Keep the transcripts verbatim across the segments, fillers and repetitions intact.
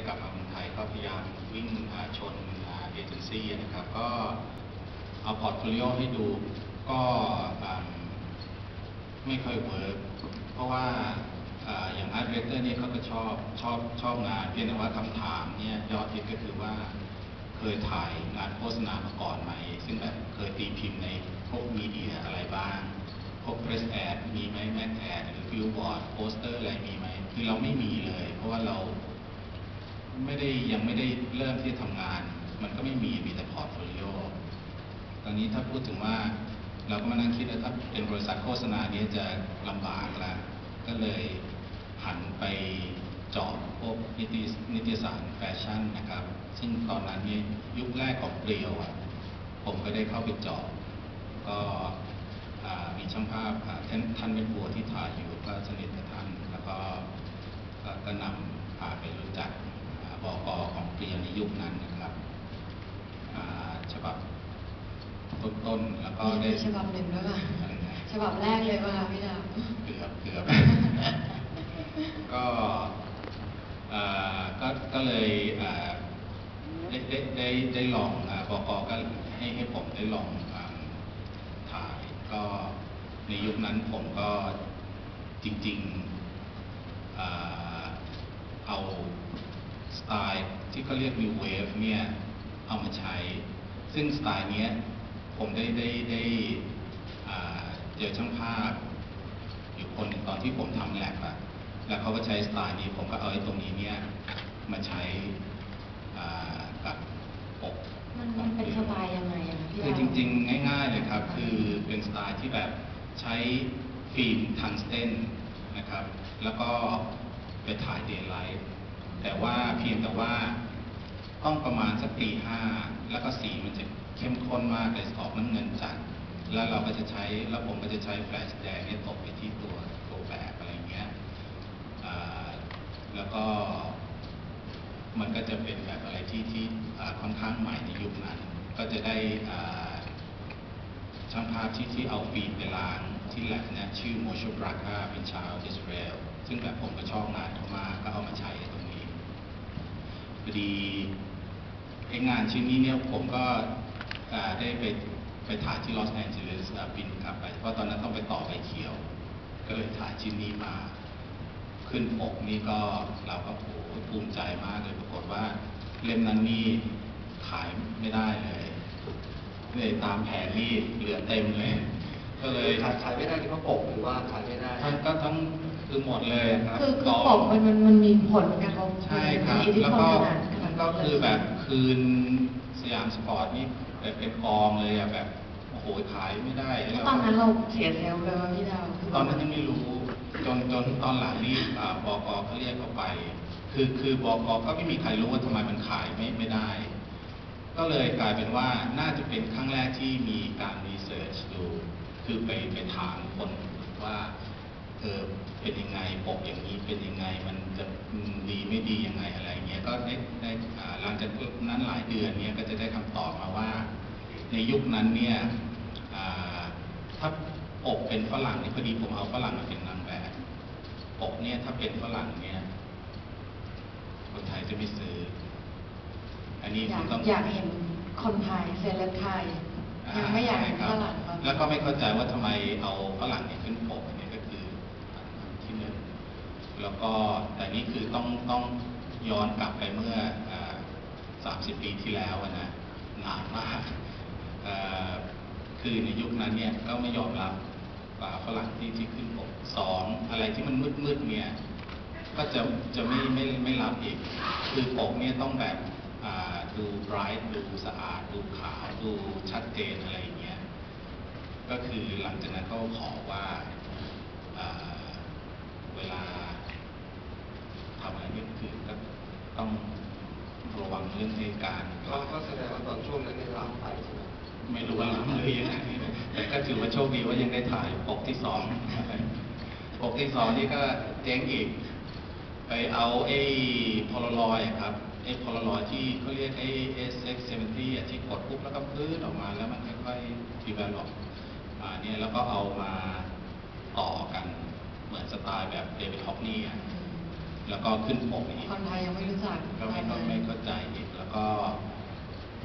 ลับมาเมืองไทยก็พยายามวิ่งชนเอเจนซี่นะครับก็เอาพอร์ตโฟลิโอให้ดูก็ไม่ค่อยเวิร์กเพราะว่าอย่างอาร์ตเรเตอร์นี่เขาก็ชอบชอบชอบงานเพียงแต่ว่าคำถามเนี่ยยอดฮิตก็คือว่าเคยถ่ายงานโฆษณามาก่อนไหมซึ่งแบบเคยตีพิมพ์ในพวกมีเดียอะไรบ้างพวก press ad มีไหม mac ad หรือ billboard โปสเตอร์อะไรมีไหมคือเราไม่มีเลยเพราะว่าเราไม่ได้ยังไม่ได้เริ่มที่ทำงานมันก็ไม่มีมีแต่พอร์ตโฟลิโอตอนนี้ถ้าพูดถึงว่าเราก็มานั่งคิดว่าถ้าเป็นบริษัทโฆษณานี้จะลำบากแล้วก็เลยหันไปเจาะพวกนิตินิตยสารแฟชั่นนะครับซึ่งตอนนั้นเนี่ยยุคแรกของเปรียวผมก็ได้เข้าไปเจาะก็มีช่างภาพท่านท่านเป็นบัวที่ถ่ายอยู่ก็สนิทกับท่านแล้วก็ก็นำพาไปรู้จักบก.ของเปรียวในยุคนั้นนะครับฉบับต้นๆแล้วก็ได้ฉบับหนึ่งด้วยป่ะฉบับแรกเลยป่ะพี่ดาวเกือบเกือบก็ก็ก็เลยได้ได้ได้ได้ลองบก.ก็ให้ให้ผมได้ลองถ่ายก็ในยุคนั้นผมก็จริงๆเอาสไตล์ที่เขาเรียก New Wave เนี่ยเอามาใช้ซึ่งสไตล์นี้ผมได้ได้ได้เจอช่างภาพอยู่คนหนึ่งตอนที่ผมทำแลบอะแล้วเขาก็ใช้สไตล์นี้ผมก็เอาไอ้ตรงนี้เนี่ยมาใช้กับปกมันเป็นสไตล์ยังไงอะพี่คือจริงๆง่ายๆเลยครับคือเป็นสไตล์ที่แบบใช้ฟิล์มทังสเตนนะครับแล้วก็ไปถ่ายเดย์ไลท์แต่ว่าเพียงแต่ว่าต้องประมาณสักตีห้าแล้วก็สีมันจะเข้มข้นมากเลยออกน้ำเงินจัดแล้วเราก็จะใช้แล้วผมก็จะใช้แฟลชแดงเนี่ยตกไปที่ตัวตัวแบบอะไรเงี้ยแล้วก็มันก็จะเป็นแบบอะไรที่ที่ค่อนข้างใหม่ในยุคนั้นก็จะได้ช่างภาพที่ที่เอาฟิล์มไปล้างที่แลบเนี่ยชื่อโมชูบราคาเป็นชาวอิสราเอลซึ่งแบบผมก็ชอบงานเขามากก็เอามาใช้ตรงนี้พอดีไอ้งานชิ้นนี้เนี่ยผมก็ได้ไปไปถ่ายที่ลอสแอนเจลิสบินกลับไปเพราะตอนนั้นต้องไปต่อไปเขียวก็เลยถ่ายชิ้นนี้มาขึ้นปกนี่ก็เราก็โอ้ภูมิใจมากเลยปรากฏว่าเล่มนั้นนี่ขายไม่ได้เลยเลยตามแผนนี่เหลือเต็มเลยก็เลยขายขายไม่ได้ที่เขาปกหรือว่าขายไม่ได้ทั้งก็ทั้งคือหมดเลยครับคือคือปกมันมันมันมีผลกระทบใช่ครับแล้วก็ก็คือแบบคืนสยามสปอร์ตนี่แบบเป็นกองเลยอะแบบโอ้โหขายไม่ได้แล้วตอนนั้นเราเสียเซลล์เลยว่าพี่ดาวตอนนั้นยังไม่รู้จนจนตอนหลังนี่บก.เขาเรียกเขาไปคือคือบก.ก็ไม่มีใครรู้ว่าทำไมมันขายไม่ไม่ได้ก็เลยกลายเป็นว่าน่าจะเป็นครั้งแรกที่มีการรีเสิร์ชดูคือไปไปถามคนว่าเออเป็นยังไงปกอย่างนี้เป็นยังไงมันจะดีไม่ดียังไงอะไรเงี้ยก็ได้ได้หลังจากนั้นหลายเดือนเนี้ยก็จะได้คำตอบมาว่าในยุคนั้นเนี่ยถ้าปกเป็นฝรั่งนี่พอดีผมเอาฝรั่งมาเป็นนางแบบปกเนี่ยถ้าเป็นฝรั่งเนี่ยคนไทยจะไม่ซื้ออันนี้อยากต้องอยากเห็นคนไทยเซเลบไทยยังไม่อยากเห็นฝรั่งแล้วก็ไม่เข้าใจว่าทำไมเอาฝรั่งเนี่ยขึ้นปกเนี่ยก็คือที่หนึ่งแล้วก็แต่นี่คือต้องต้องย้อนกลับไปเมื่อสามสิบปีที่แล้วนะนานมากคือในยุคนั้นเนี่ยก็ไม่ยอมรับฝรั่งที่ที่ขึ้นปกสองอะไรที่มันมืดมืดเนี่ยก็จะจะไม่ไม่ไม่รับอีกคือปกเนี่ยต้องแบบดูไบรท์ดูสะอาดดูขาวดูชัดเจนอะไรอย่างเงี้ยก็คือหลังจากนั้นก็ขอว่าเวลาทำอะไรนี่คือก็ต้องระวังเรื่องในการเราก็แสดงว่าตอนช่วงนั้นได้รับไปใช่ไหมไม่รู้ว่ารับหรือยังไงแต่ก็ถือว่าโชคดีว่ายังได้ถ่ายปกที่สองปกที่สองนี่ก็เจ๊งอีกไปเอาไอ้โพลารอยด์ครับไอ้โพลารอยด์ที่เขาเรียกไอ้ เอส เอ็กซ์ เซเวนตี้ อ่ะที่กดปุ๊บแล้วก็พื้นออกมาแล้วมันค่อยๆดีเวลลอปอ่าเนี่ยแล้วก็เอามาต่อกันเหมือนสไตล์แบบเดวิดฮอกนี่อ่ะแล้วก็ขึ้นปกอีกคนไทยยังไม่รู้จักก็ไม่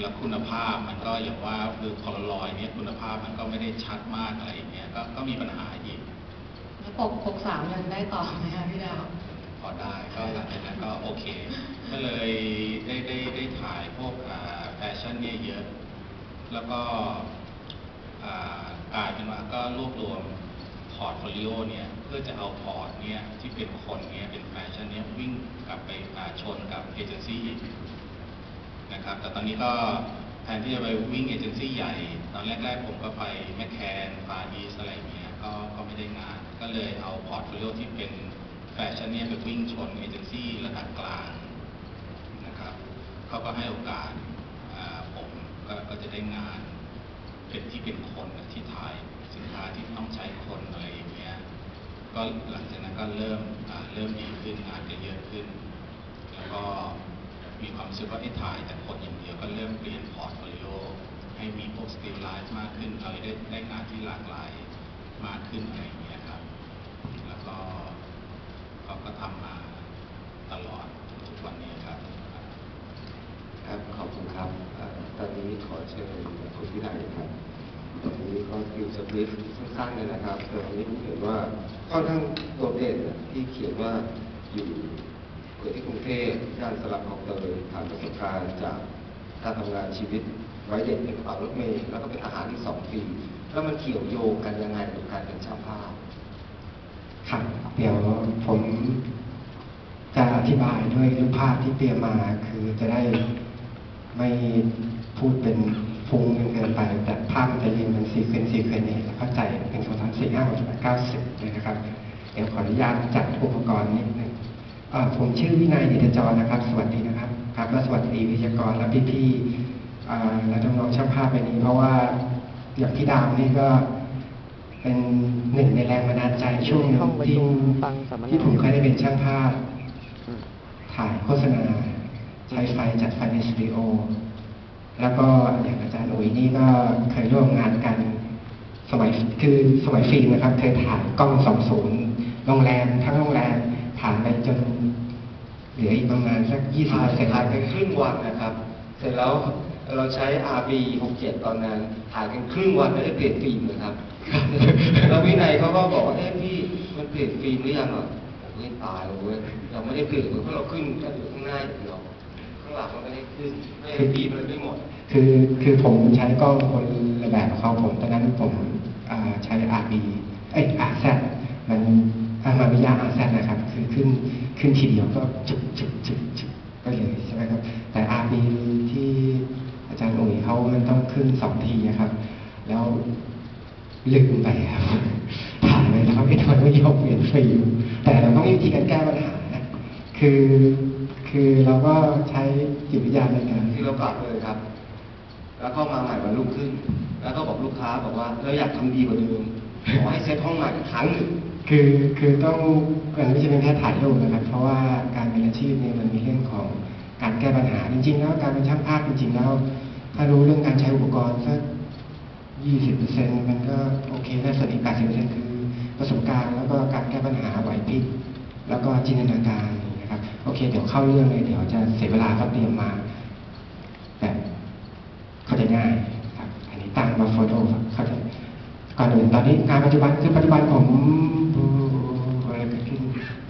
แล้วคุณภาพมันก็อย่างว่าคือพอลารอยด์เนี่ยคุณภาพมันก็ไม่ได้ชัดมากอะไรอย่างเงี้ยก็ก็มีปัญหาอีกแล้วปกปกสามยังได้ต่อไหมคะพี่ดาวพอได้ก็หลังจากนั้นก็โอเค ก็เลยได้ได้ได้ถ่ายพวกแฟชั่นเนี่ยเยอะ แล้วก็อ่ากลายเป็นว่าก็รวบรวมพอร์ตโฟลิโอเนี่ยเพื่อจะเอาพอร์ตเนี่ยที่เป็นคนเนี่ยเป็นแฟชั่นเนี่ยวิ่งกลับไปอ่าชนกับเอเจนซี่อีกนะครับแต่ตอนนี้ก็แทนที่จะไปวิ่งเอเจนซี่ใหญ่ ตอนแรกๆผมก็ไปแมคแคนฟาร์อีสอะไรเงี้ยก็ก็ไม่ได้งาน ก็เลยเอาพอร์ตโฟลิโอที่เป็นแฟชั่นเนี่ยไปวิ่งชนเอเจนซี่ระดับกลางนะครับเขาก็ให้โอกาสผมก็ก็จะได้งานเป็นที่เป็นคนที่ถ่ายสินค้าที่ต้องใช้คนอะไรอย่างเงี้ยก็หลังจากนั้นก็เริ่มเริ่มดีขึ้นงานก็เยอะขึ้นแล้วก็มีความรู้สึกว่าที่ถ่ายแต่คนอย่างเดียวก็เริ่มเปลี่ยนพอร์ตโฟลิโอให้มีพวกสติลไลฟ์มากขึ้นเราได้ได้งานที่หลากหลายมากขึ้นอะไรอย่างเงี้ยครับแล้วก็เขาก็ทำมาตลอดทุกวันนี้ครับครับขอบคุณครับตอนนี้ขอเชิญคุณวิไลครับตอนนี้ก็คือสคริปต์สั้นๆเลยนะครับแต่ตอนนี้ผมเห็นว่าค่อนข้างโดดเด่นที่เขียนว่าอยู่เกิดที่กรุงเทพย่านสลับคลองเตยผ่านประสบการณ์จากการทำงานชีวิตไว้เด็กเป็นกระเป๋ารถเมล์แล้วก็เป็นอาหารที่สองปีแล้วมันเกี่ยวโยงกันยังไงกับการเป็นช่างภาพครับเดี๋ยวผมจะอธิบายด้วยรูปภาพที่เตรียมมาคือจะได้ไม่พูดเป็นฟุ้งเกินไปแต่ภาพมันจะยืนเป็นซีเควนซ์ซีเควนซ์เนี่ยเข้าใจเป็นสองสามสี่ห้าหกเจ็ดแปดเก้าสิบเลยนะครับเดี๋ยวขออนุญาตจัดอุปกรณ์นิดนึงผมชื่อวินัยดิตจรนะครับสวัสดีนะครับครับและสวัสดีวิทยากรและพี่ๆและน้องๆช่างภาพในนี้เพราะว่าอย่างพี่ดาวนี่ก็เป็นหนึ่งในแรงบันดาลใจช่วงหนึ่งที่ที่ผมเคยได้เป็นช่างภาพถ่ายโฆษณาใช้ไฟจัดไฟในสตูดิโอแล้วก็อย่างอาจารย์อุ๋ยนี่ก็เคยร่วมงานกันสมัยคือสมัยฟิล์มนะครับเคยถ่ายกล้องสองศูนย์โรงแรมทั้งโรงแรมถ่ายไปจนเหลืออีกประมาณสักยี่สิบเปอร์เซ็นต์ถ่ายไปครึ่งวันนะครับเสร็จแล้วเราใช้ อาร์ บี หกสิบเจ็ดตอนนั้นถ่ายกันครึ่งวันไม่ได้เปลี่ยนฟิล์มเลยครับแล้ววินัยเขาก็บอกว่าเอ้พี่มันเปลี่ยนฟิล์มหรือยังอ่ะเฮ้ยตายเลยเราไม่ได้เปลี่ยนเพราะเราขึ้นแค่อยู่ข้างหน้าอย่างเดียวข้างหลังเราไม่ได้ขึ้นไม่ได้ฟิล์มมันไม่หมดคือคือผมใช้กล้องคนละแบบของเขาผมตอนนั้นผมใช้ อาร์ บี เอ้ย อาร์ แซด มันอามาวิยา อาร์ แซด นะครับคือขึ้นขึ้นทีเดียวก็จุบจุบจุบจุบไปเลยใช่ไหมครับแต่ อาร์ บี ที่อาจารย์อุ๋ยเขามันต้องขึ้นสองทีนะครับแล้วลืมไปครับถ่ายไปแล้วก็ไม่ทนไม่ยอมเปลี่ยนฟิล์มแต่เราก็มีวิธีการแก้ปัญหานะคือคือเราก็ใช้จิตวิทยาในการที่เรากลับเลยครับแล้วก็มาใหม่วันรุ่งขึ้นแล้วก็บอกลูกค้าบอกว่าเราอยากทำดีกว่าเดิมขอให้เซตห้องใหม่อีกครั้งหนึ่งคือคือต้องมันไม่ใช่เป็นแค่ถ่ายรูปนะครับเพราะว่าการเป็นอาชีพเนี่ยมันมีเรื่องของการแก้ปัญหาจริงๆแล้วการเป็นช่างภาพจริงๆแล้วถ้ารู้เรื่องการใช้อุปกรณ์สักยี่สิบเปอร์เซ็นต์มันก็โอเคได้ส่วนอีกแปดสิบเปอร์เซ็นต์คือประสบการณ์แล้วก็การแก้ปัญหาไหวพริบแล้วก็จินตนาการนะครับโอเคเดี๋ยวเข้าเรื่องเลยเดี๋ยวจะเสียเวลาเขาเตรียมมาแบบเข้าใจง่ายครับอันนี้ตั้งมาโฟโต้เข้าใจก่อนอื่นตอนนี้งานปัจจุบันคือปัจจุบันผมอะไรเกิดขึ้น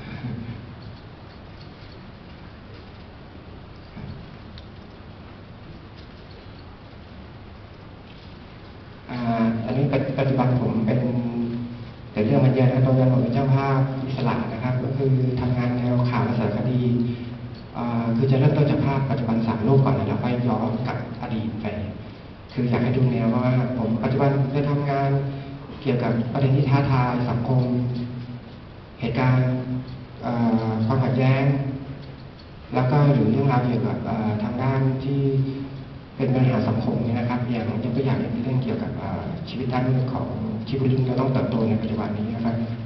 อันนี้ปัจจุบันผมเป็นแต่เรื่องมันเยอะนะตรงนั้นผมเป็นเจ้าภาพอิสระนะครับก็คือทำงานแนวข่าวและสารคดีคือจะเริ่มต้นจากภาพปัจจุบันสามรูปก่อนแล้วเราไปย้อนกับอดีตไปคืออยากให้ดูแนวว่าผมปัจจุบันได้ทำงานเกี่ยวกับประเด็นที่ท้าทายสังคมเหตุการณ์ความขัดแย้งแล้วก็หรือเรื่องราวเกี่ยวกับทางด้านที่เป็นปัญหาสังคมนี่นะครับอย่างยกตัวอย่างเรื่องเกี่ยวกับชีวิตด้านของชีวิตเราต้องเติบโตในปัจจุบันนี้นะครับ